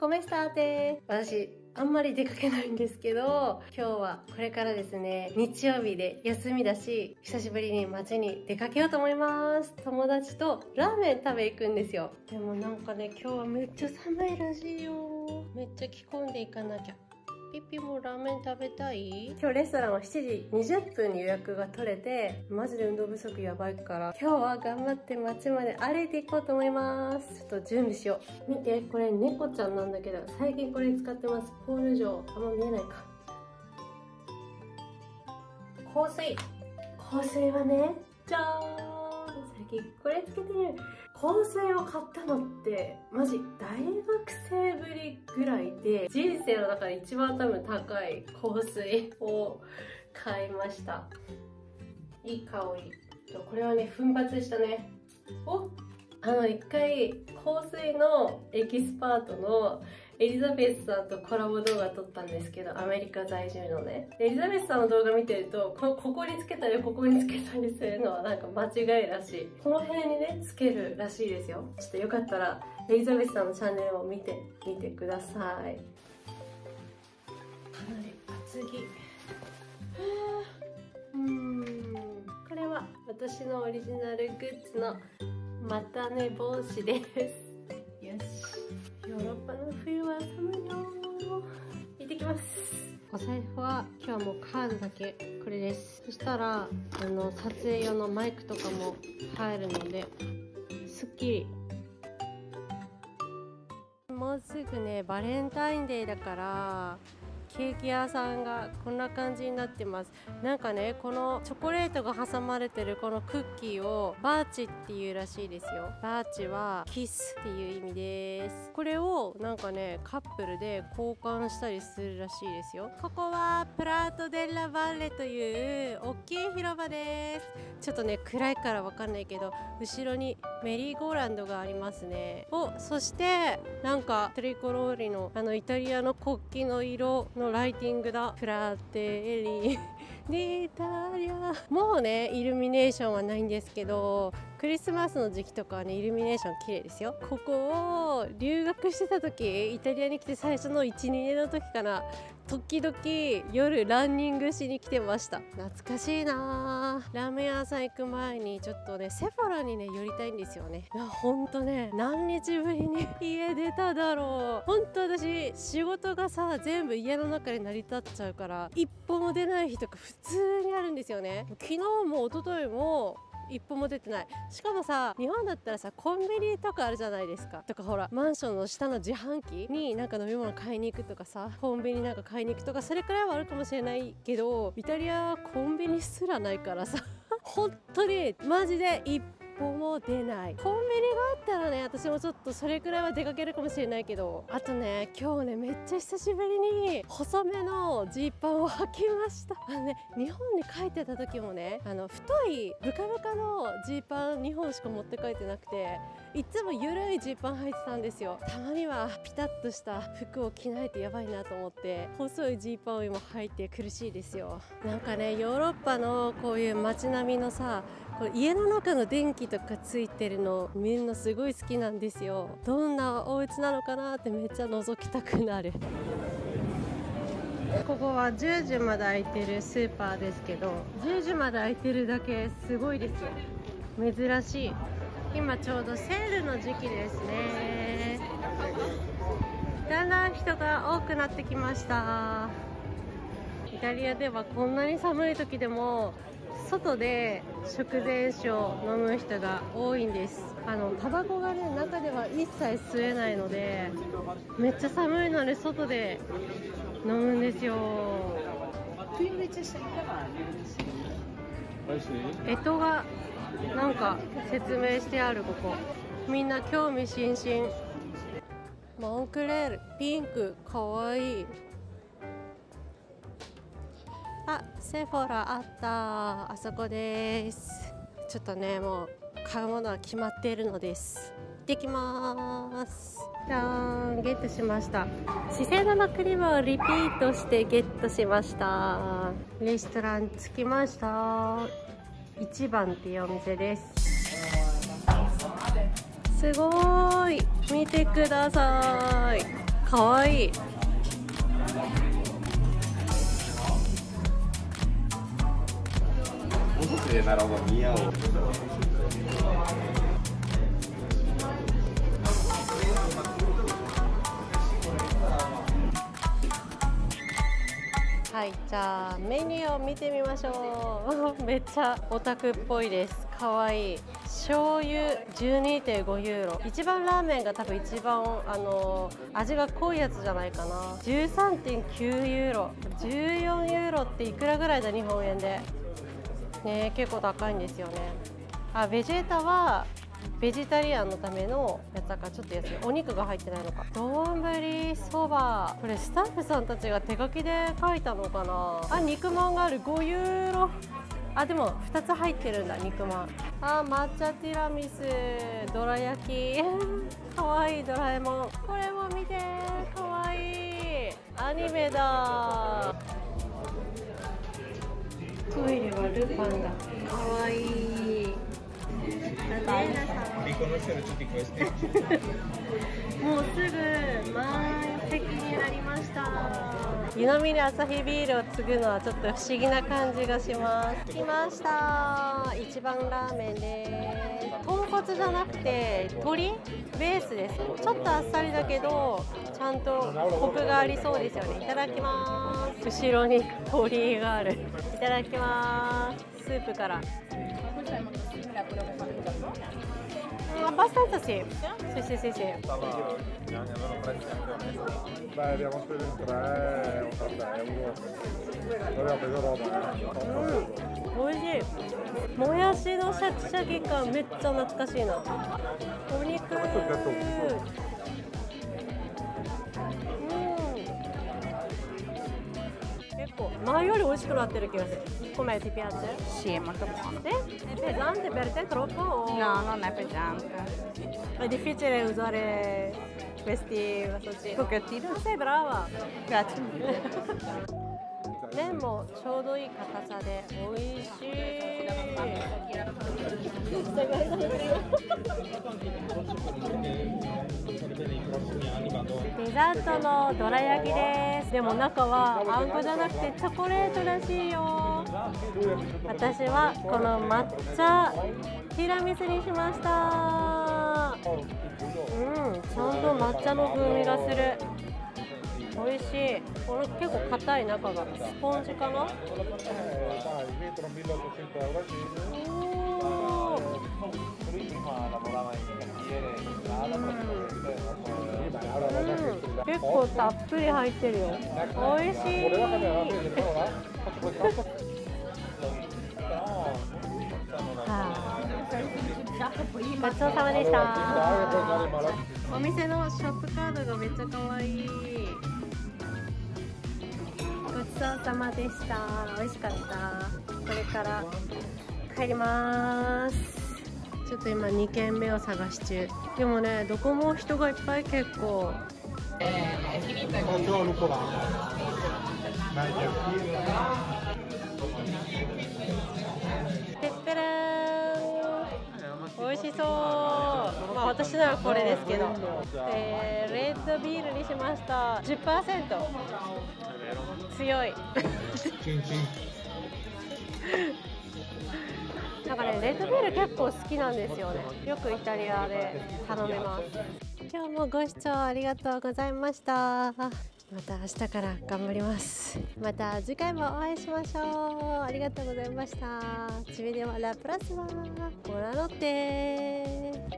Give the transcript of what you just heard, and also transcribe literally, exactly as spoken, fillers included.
コメスターテ。私、あんまり出かけないんですけど、今日はこれからですね、日曜日で休みだし、久しぶりに街に出かけようと思います。友達とラーメン食べ行くんですよ。でもなんかね、今日はめっちゃ寒いらしいよ。めっちゃ着込んでいかなきゃ。ピピもラーメン食べたい？今日レストランはしちじにじゅっぷんに予約が取れて、マジで運動不足やばいから、今日は頑張って街まで歩いていこうと思います。ちょっと準備しよう。見て、これ猫ちゃんなんだけど、最近これ使ってます。ポール状。あんま見えないか。香水。香水はね、じゃーん。最近これつけてる。香水を買ったのってマジ大学生ぶりぐらいで、人生の中で一番多分高い香水を買いました。いい香り。これはね、奮発したね。おあの一回香水のエキスパートのエリザベスさんとコラボ動画撮ったんですけど、アメリカ在住のね。エリザベスさんの動画見てると、このここにつけたりここにつけたりするのはなんか間違いらしい。この辺にね、つけるらしいですよ。ちょっとよかったら、エリザベスさんのチャンネルも見てみてください。かなり厚着。うーん。これは私のオリジナルグッズの股寝帽子です。よし。ヨーロッパの冬は寒いよー。行ってきます。お財布は今日はもうカードだけこれです。そしたらあの撮影用のマイクとかも入るのですっきり。もうすぐねバレンタインデーだからケーキ屋さんがこんな感じになってます。なんかね、このチョコレートが挟まれてるこのクッキーをバーチっていうらしいですよ。バーチはキスっていう意味です。これをなんかね、カップルで交換したりするらしいですよ。ここはプラートデッラバッレという大きい広場です。ちょっとね、暗いからわかんないけど、後ろにメリーゴーランドがありますね。お、そしてなんかトリコローリのあのイタリアの国旗の色のライティングだ。フラテリディタリア。もうねイルミネーションはないんですけど、クリスマスの時期とかはねイルミネーション綺麗ですよ。ここを留学してた時、イタリアに来て最初の いちにねんの時かな、時々夜ランニングしに来てました。懐かしいなー。ラーメン屋さん行く前にちょっとねセフォラにね寄りたいんですよね。いやほんとね、何日ぶりに家出ただろう。ほんと私仕事がさ全部家の中で成り立っちゃうから、一歩も出ない日とか普通にあるんですよね。昨日も一昨日も一歩も出てない。しかもさ、日本だったらさコンビニとかあるじゃないですか。とかほらマンションの下の自販機になんか飲み物買いに行くとかさ、コンビニなんか買いに行くとか、それくらいはあるかもしれないけど、イタリアはコンビニすらないからさ本当にマジで一歩も出ない。コンビニがあったらね、私もちょっとそれくらいは出かけるかもしれないけど、あとね今日ねめっちゃ久しぶりに細めのジーパンを履きました。あのね、日本に帰ってた時もね、あの太いブカブカのジーパンにほんしか持って帰ってなくて、いつもゆるいジーパン履いてたんですよ。たまにはピタッとした服を着ないとやばいなと思って細いジーパンを今履いて苦しいですよ。なんかね、ヨーロッパのこういう街並みのさ、これ家の中の電気とかついてるの見るのすごい好きなんですよ。どんなお家なのかなってめっちゃ覗きたくなる。ここはじゅうじまで開いてるスーパーですけど、じゅうじまで開いてるだけすごいですよ。珍しい。今ちょうどセールの時期ですね。だんだん人が多くなってきました。イタリアではこんなに寒い時でも外で食前酒を飲む人が多いんです。あのタバコがね中では一切吸えないので、めっちゃ寒いので外で飲むんですよ。干支がなんか説明してある。ここみんな興味津々。モンクレールピンクかわいい。あ、セフォラあった。あそこです。ちょっとねもう買うものは決まっているのです。行ってきます。じゃーん、ゲットしました。資生堂のクリームをリピートしてゲットしました。レストラン着きました。いちばんっていうお店です。すごーい、見てください。 かわいい。はい、じゃあメニューを見てみましょう。めっちゃオタクっぽいです。かわいい。醤油 じゅうにてんご ユーロ。一番ラーメンが多分一番あの味が濃いやつじゃないかな。じゅうさんてんきゅうユーロ。じゅうよんユーロっていくらぐらいだ日本円で。ね、結構高いんですよね。あ、ベジータはベジタリアンのためのやつだからちょっと安い。お肉が入ってないのか。丼そば、これスタッフさんたちが手書きで書いたのかな。あ、肉まんがある。ごユーロ。あ、でもふたつ入ってるんだ、肉まん。あ、抹茶ティラミス、どら焼きかわいい。ドラえもん、これも見て、かわいい。アニメだ。トイレはルパンだ。かわいい。もうすぐ満席になりました。湯飲みでアサヒビールを継ぐのはちょっと不思議な感じがします。来ました。一番ラーメンです。豚骨じゃなくて鶏ベースです。ちょっとあっさりだけどちゃんとコクがありそうですよね。いただきます。後ろに鳥居がある。いただきます。スープから。Abbastanza sì, sì sì sì sì. Beh, abbiamo speso in tre, ottanta euro. Abbiamo preso roba. おいしい。もやしのシャキシャキ感めっちゃ懐かしいな。お肉。結構前より美味しくなってる気がする。Com'è, ti piace? Sì, è molto buono. Sì? È pesante per te troppo? O... No, non è pesante. È difficile usare questi massaggi. Un pochettino. Sei brava. Grazie. 麺もちょうどいい硬さで美味しい。デザートのどら焼きです。でも中はあんこじゃなくてチョコレートらしいよ。私はこの抹茶ティラミスにしました。うん、ちゃんと抹茶の風味がする。美味しい。この結構硬い中がスポンジかな。結構たっぷり入ってるよ。美味しい。ごちそうさまでした。お店のショップカードがめっちゃ可愛い。ごちそうさまでした。美味しかった。これから帰ります。ちょっと今にけんめを探し中。でもね、どこも人がいっぱい結構。てってれーん、美味しそう。まあ私ならこれですけど、えー、レッドビールにしました。 じゅっパーセント 強い。なんかね、レッドビール結構好きなんですよね。よくイタリアで頼めます。今日もご視聴ありがとうございました。また明日から頑張ります。また次回もお会いしましょう。ありがとうございました。Ci vediamo alla prossima. Buonanotte.